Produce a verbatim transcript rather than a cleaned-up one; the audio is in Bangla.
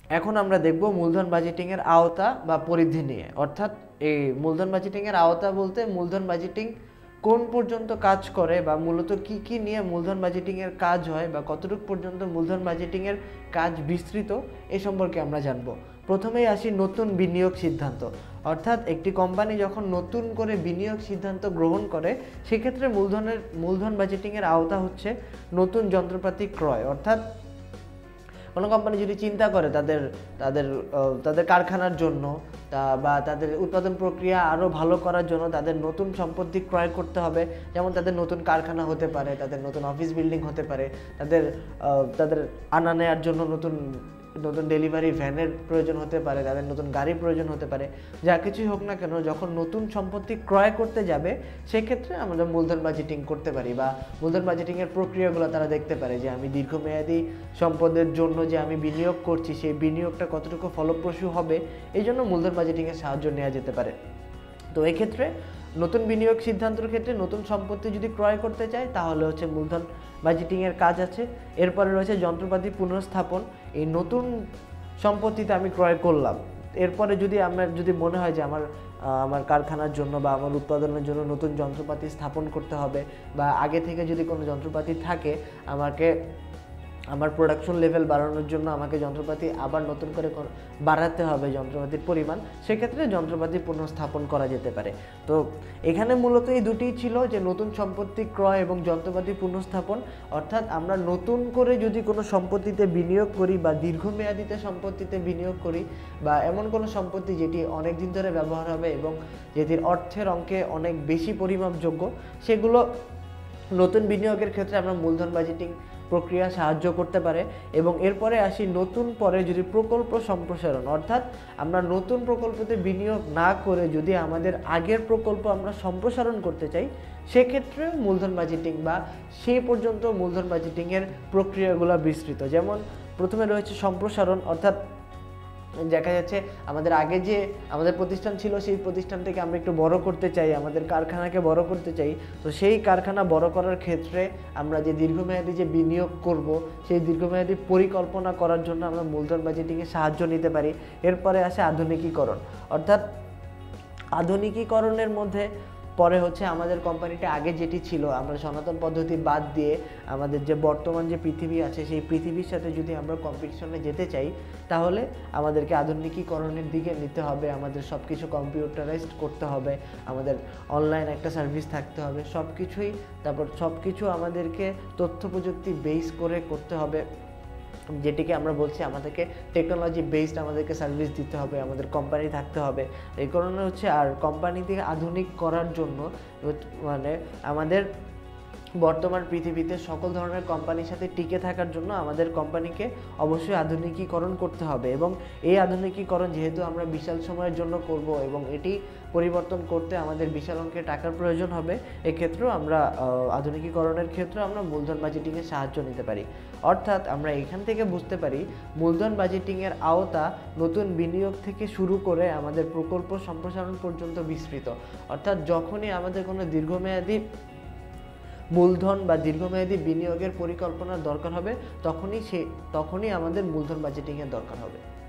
এখন আমরা দেখব মূলধন বাজেটিংয়ের আওতা বা পরিধি নিয়ে। অর্থাৎ এই মূলধন বাজেটিংয়ের আওতা বলতে মূলধন বাজেটিং কোন পর্যন্ত কাজ করে বা মূলত কি কি নিয়ে মূলধন বাজেটিংয়ের কাজ হয় বা কতটুকু পর্যন্ত মূলধন বাজেটিংয়ের কাজ বিস্তৃত এ সম্পর্কে আমরা জানব। প্রথমেই আসি নতুন বিনিয়োগ সিদ্ধান্ত। অর্থাৎ একটি কোম্পানি যখন নতুন করে বিনিয়োগ সিদ্ধান্ত গ্রহণ করে সেক্ষেত্রে মূলধনের মূলধন বাজেটিংয়ের আওতা হচ্ছে নতুন যন্ত্রপাতি ক্রয়। অর্থাৎ কোনো কোম্পানি যদি চিন্তা করে তাদের তাদের তাদের কারখানার জন্য তা বা তাদের উৎপাদন প্রক্রিয়া আরও ভালো করার জন্য তাদের নতুন সম্পত্তি ক্রয় করতে হবে, যেমন তাদের নতুন কারখানা হতে পারে, তাদের নতুন অফিস বিল্ডিং হতে পারে, তাদের তাদের আনা নেওয়ার জন্য নতুন নতুন ডেলিভারি ভ্যানের প্রয়োজন হতে পারে, তাদের নতুন গাড়ির প্রয়োজন হতে পারে, যা কিছুই হোক না কেন যখন নতুন সম্পত্তি ক্রয় করতে যাবে সেক্ষেত্রে আমরা মূলধন বাজেটিং করতে পারি বা মূলধন বাজেটিংয়ের প্রক্রিয়াগুলো তারা দেখতে পারে যে আমি দীর্ঘমেয়াদী সম্পদের জন্য যে আমি বিনিয়োগ করছি সেই বিনিয়োগটা কতটুকু ফলপ্রসূ হবে, এই জন্য মূলধন বাজেটিংয়ের সাহায্য নেওয়া যেতে পারে। তো এই ক্ষেত্রে নতুন বিনিয়োগ সিদ্ধান্তের ক্ষেত্রে নতুন সম্পত্তি যদি ক্রয় করতে চায় তাহলে হচ্ছে মূলধন বাজেটিংয়ের কাজ আছে। এরপরে রয়েছে যন্ত্রপাতি পুনঃস্থাপন। এই নতুন সম্পত্তিতে আমি ক্রয় করলাম, এরপরে যদি আমার যদি মনে হয় যে আমার আমার কারখানার জন্য বা আমার উৎপাদনের জন্য নতুন যন্ত্রপাতি স্থাপন করতে হবে বা আগে থেকে যদি কোনো যন্ত্রপাতি থাকে আমাকে আমার প্রোডাকশন লেভেল বাড়ানোর জন্য আমাকে যন্ত্রপাতি আবার নতুন করে বাড়াতে হবে যন্ত্রপাতির পরিমাণ, সেক্ষেত্রে যন্ত্রপাতি পুনঃস্থাপন করা যেতে পারে। তো এখানে মূলত এই দুটিই ছিল যে নতুন সম্পত্তি ক্রয় এবং যন্ত্রপাতি পুনঃস্থাপন। অর্থাৎ আমরা নতুন করে যদি কোনো সম্পত্তিতে বিনিয়োগ করি বা দীর্ঘমেয়াদীতে সম্পত্তিতে বিনিয়োগ করি বা এমন কোনো সম্পত্তি যেটি অনেক দিন ধরে ব্যবহার হবে এবং যেটির অর্থের অঙ্কে অনেক বেশি পরিমাপযোগ্য, সেগুলো নতুন বিনিয়োগের ক্ষেত্রে আমরা মূলধন বাজেটিং প্রক্রিয়া সাহায্য করতে পারে। এবং এরপরে আসি নতুন পরে যদি প্রকল্প সম্প্রসারণ। অর্থাৎ আমরা নতুন প্রকল্পতে বিনিয়োগ না করে যদি আমাদের আগের প্রকল্প আমরা সম্প্রসারণ করতে চাই সেক্ষেত্রে মূলধন বাজেটিং বা সেই পর্যন্ত মূলধন বাজেটিংয়ের প্রক্রিয়াগুলো বিস্তৃত। যেমন প্রথমে রয়েছে সম্প্রসারণ। অর্থাৎ দেখা যাচ্ছে আমাদের আগে যে আমাদের প্রতিষ্ঠান ছিল সেই প্রতিষ্ঠানটাকে আমরা একটু বড় করতে চাই, আমাদের কারখানাকে বড় করতে চাই। তো সেই কারখানা বড় করার ক্ষেত্রে আমরা যে দীর্ঘমেয়াদী যে বিনিয়োগ করব সেই দীর্ঘমেয়াদী পরিকল্পনা করার জন্য আমরা মূলধন বাজেটিংয়ে সাহায্য নিতে পারি। এরপরে আসে আধুনিকীকরণ। অর্থাৎ আধুনিকীকরণের মধ্যে পরে হচ্ছে আমাদের কোম্পানিটা আগে যেটি ছিল আমরা সনাতন পদ্ধতি বাদ দিয়ে আমাদের যে বর্তমান যে পৃথিবী আছে সেই পৃথিবীর সাথে যদি আমরা কম্পিটিশনে যেতে চাই তাহলে আমাদেরকে আধুনিকীকরণের দিকে নিতে হবে, আমাদের সব কিছু কম্পিউটারাইজড করতে হবে, আমাদের অনলাইন একটা সার্ভিস থাকতে হবে, সব কিছুই তারপর সব কিছু আমাদেরকে তথ্য প্রযুক্তি বেস করে করতে হবে, যেটিকে আমরা বলছি আমাদেরকে টেকনোলজি বেসড আমাদেরকে সার্ভিস দিতে হবে, আমাদের কোম্পানি থাকতে হবে। এই কারণে হচ্ছে আর কোম্পানিকে আধুনিক করার জন্য মানে আমাদের বর্তমান পৃথিবীতে সকল ধরনের কোম্পানির সাথে টিকে থাকার জন্য আমাদের কোম্পানিকে অবশ্যই আধুনিকীকরণ করতে হবে। এবং এই আধুনিকীকরণ যেহেতু আমরা বিশাল সময়ের জন্য করব এবং এটি পরিবর্তন করতে আমাদের বিশাল অঙ্কের টাকার প্রয়োজন হবে, এক্ষেত্রেও আমরা আধুনিকীকরণের ক্ষেত্রে আমরা মূলধন বাজেটিংয়ের সাহায্য নিতে পারি। অর্থাৎ আমরা এখান থেকে বুঝতে পারি মূলধন বাজেটিংয়ের আওতা নতুন বিনিয়োগ থেকে শুরু করে আমাদের প্রকল্প সম্প্রসারণ পর্যন্ত বিস্তৃত। অর্থাৎ যখনই আমাদের কোনো দীর্ঘমেয়াদী মূলধন বা দীর্ঘমেয়াদী বিনিয়োগের পরিকল্পনার দরকার হবে তখনই সে তখনই আমাদের মূলধন বাজেটিংয়ের দরকার হবে।